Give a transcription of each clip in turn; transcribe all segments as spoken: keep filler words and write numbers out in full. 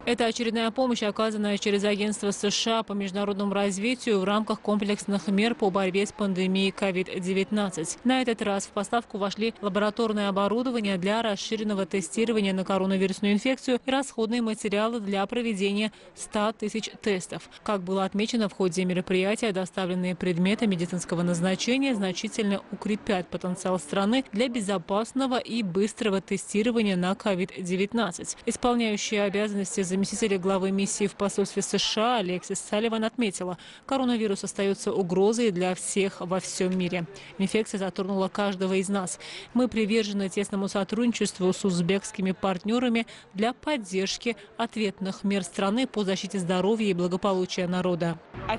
Это очередная помощь, оказанная через Агентство США по международному развитию в рамках комплексных мер по борьбе с пандемией ковид девятнадцать. На этот раз в поставку вошли лабораторное оборудование для расширенного тестирования на коронавирусную инфекцию и расходные материалы для проведения ста тысяч тестов. Как было отмечено в ходе мероприятия, доставленные предметы медицинского назначения значительно укрепят потенциал страны для безопасного и быстрого тестирования на ковид девятнадцать. Исполняющая обязанности заместителя главы миссии в посольстве США Алексис Салливан отметила, коронавирус остается угрозой для всех во всем мире. Инфекция затронула каждого из нас. Мы привержены тесному сотрудничеству с узбекскими партнерами для поддержки ответных мер страны по защите здоровья и благополучия народа.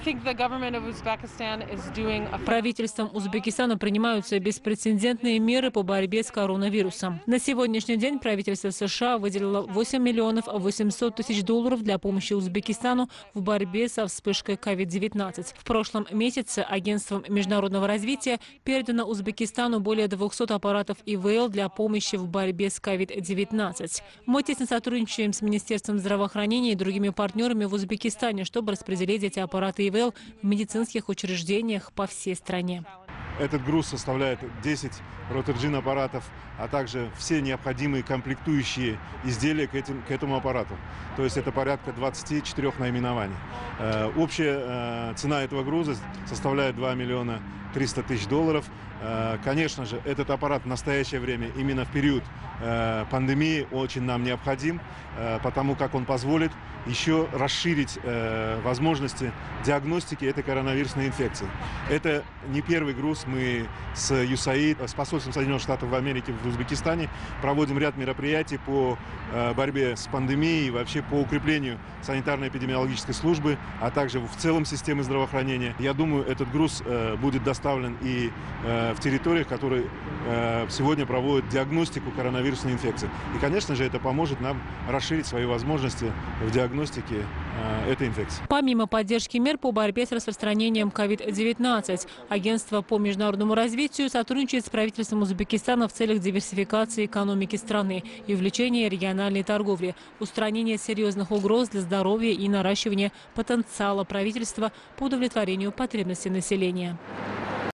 Правительством Узбекистана принимаются беспрецедентные меры по борьбе с коронавирусом. На сегодняшний день правительство США выделило восемь миллионов восемьсот тысяч долларов для помощи Узбекистану в борьбе со вспышкой ковид девятнадцать. В прошлом месяце Агентством международного развития передано Узбекистану более двухсот аппаратов И В Л для помощи в борьбе с ковид девятнадцать. Мы тесно сотрудничаем с Министерством здравоохранения и другими партнерами в Узбекистане, чтобы распределить эти аппараты И В Л в медицинских учреждениях по всей стране. Этот груз составляет десять Rothergin аппаратов, а также все необходимые комплектующие изделия к, этим, к этому аппарату. То есть это порядка двадцати четырёх наименований. Э, общая э, цена этого груза составляет два миллиона триста тысяч долларов. Э, конечно же, этот аппарат в настоящее время, именно в период э, пандемии, очень нам необходим, э, потому как он позволит еще расширить э, возможности диагностики этой коронавирусной инфекции. Это не первый груз. Мы с ю эс эй ай ди, с посольством Соединенных Штатов в Америке в Узбекистане проводим ряд мероприятий по э, борьбе с пандемией и вообще по укреплению санитарно-эпидемиологической службы, а также в целом системы здравоохранения. Я думаю, этот груз э, будет доставлен и э, в территориях, которые э, сегодня проводят диагностику коронавирусной инфекции. И, конечно же, это поможет нам расширить свои возможности в диагностике этой инфекции. Помимо поддержки мер по борьбе с распространением ковид девятнадцать, Агентство по международному развитию сотрудничает с правительством Узбекистана в целях диверсификации экономики страны и увеличения региональной торговли, устранения серьезных угроз для здоровья и наращивания потенциала правительства по удовлетворению потребностей населения.